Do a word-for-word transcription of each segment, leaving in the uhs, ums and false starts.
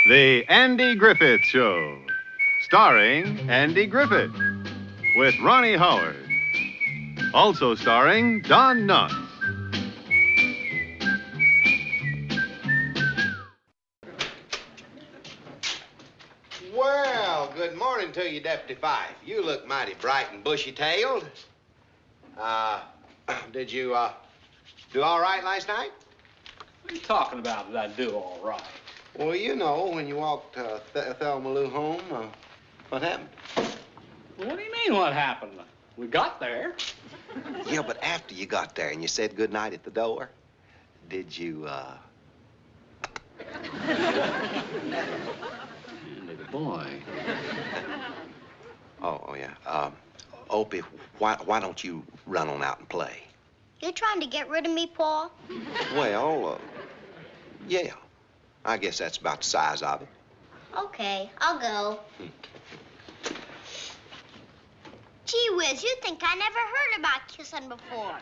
The Andy Griffith Show, starring Andy Griffith, with Ronnie Howard. Also starring Don Knotts. Well, good morning to you, Deputy Fife. You look mighty bright and bushy-tailed. Uh, did you, uh, do all right last night? What are you talking about, did I do all right? Well, you know, when you walked uh, Th Thelma Lou home, uh, what happened? Well, what do you mean, what happened? We got there. Yeah, but after you got there and you said goodnight at the door, did you, uh... Andy, the boy. Oh, oh, yeah. Um, Opie, why, why don't you run on out and play? You're trying to get rid of me, Paul? Well, uh, yeah. I guess that's about the size of it. Okay, I'll go. Gee whiz, you think I never heard about kissing before.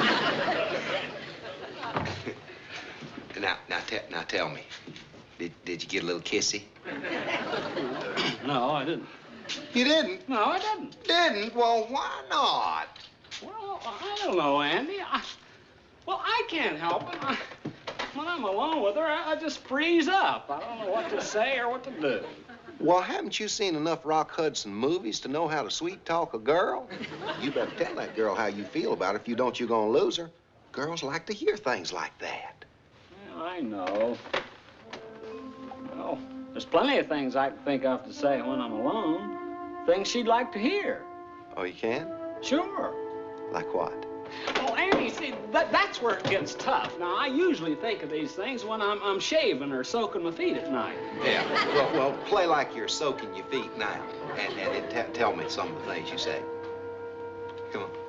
now, now, te now tell me, did, did you get a little kissy? No, I didn't. You didn't? No, I didn't. Didn't? Well, why not? Well, I don't know, Andy. I, well, I can't help it. I, when I'm alone with her, I, I just freeze up. I don't know what to say or what to do. Well, haven't you seen enough Rock Hudson movies to know how to sweet-talk a girl? You better tell that girl how you feel about her. If you don't, you're gonna lose her. Girls like to hear things like that. Well, I know. Well, there's plenty of things I can think of to say when I'm alone. Things she'd like to hear. Oh, you can? Sure. Like what? Well, Andy, see, that, that's where it gets tough. Now, I usually think of these things when I'm, I'm shaving or soaking my feet at night. Yeah, well, well, play like you're soaking your feet now, and, and it tell me some of the things you say. Come on.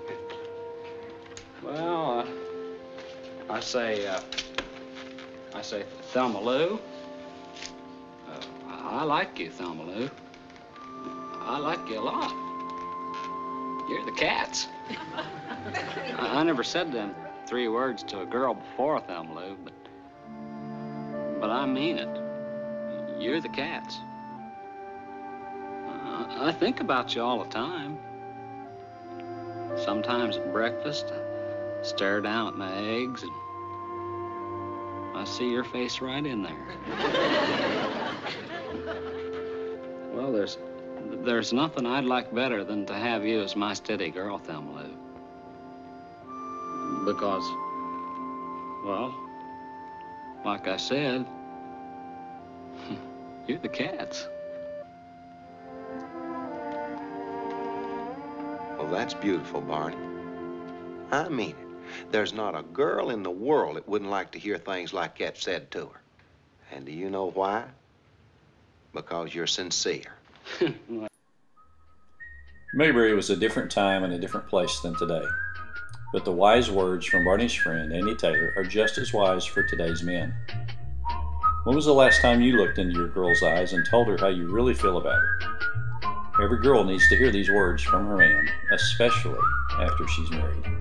Well, uh, I say, uh, I say, Thelma Lou, uh, I like you, Thelma Lou. I like you a lot. You're the cats. I, I never said them three words to a girl before, Thelma Lou, but, but I mean it. You're the cats. I, I think about you all the time. Sometimes at breakfast, I stare down at my eggs and I see your face right in there. Well, there's, there's nothing I'd like better than to have you as my steady girl, Thelma Lou. Because, well, like I said, you're the cats. Well, that's beautiful, Barney. I mean it. There's not a girl in the world that wouldn't like to hear things like that said to her. And do you know why? Because you're sincere. Mayberry was a different time and a different place than today. But the wise words from Barney's friend, Andy Taylor, are just as wise for today's men. When was the last time you looked into your girl's eyes and told her how you really feel about her? Every girl needs to hear these words from her man, especially after she's married.